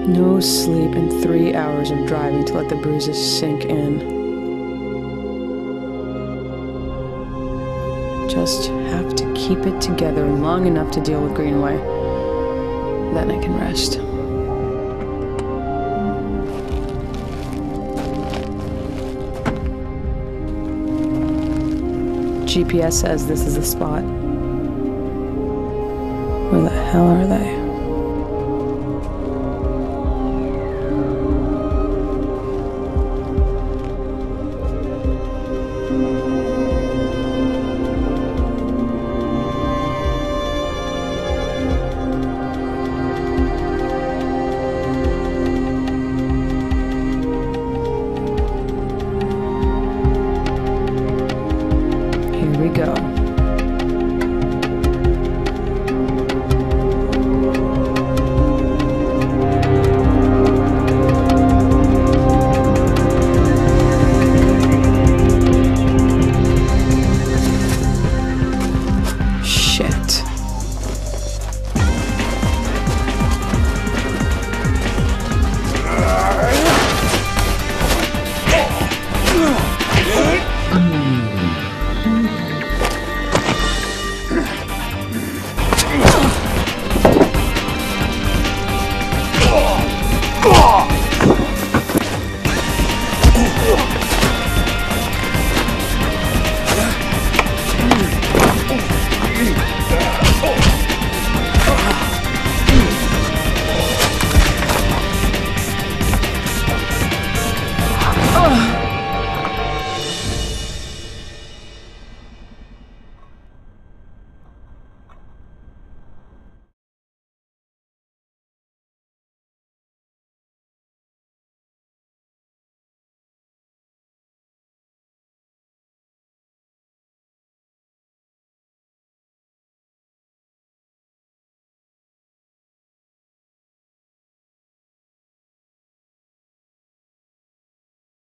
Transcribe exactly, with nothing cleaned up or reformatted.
No sleep and three hours of driving to let the bruises sink in. Just have to keep it together long enough to deal with Greenway. Then I can rest. G P S says this is the spot. Where the hell are they? Here we go.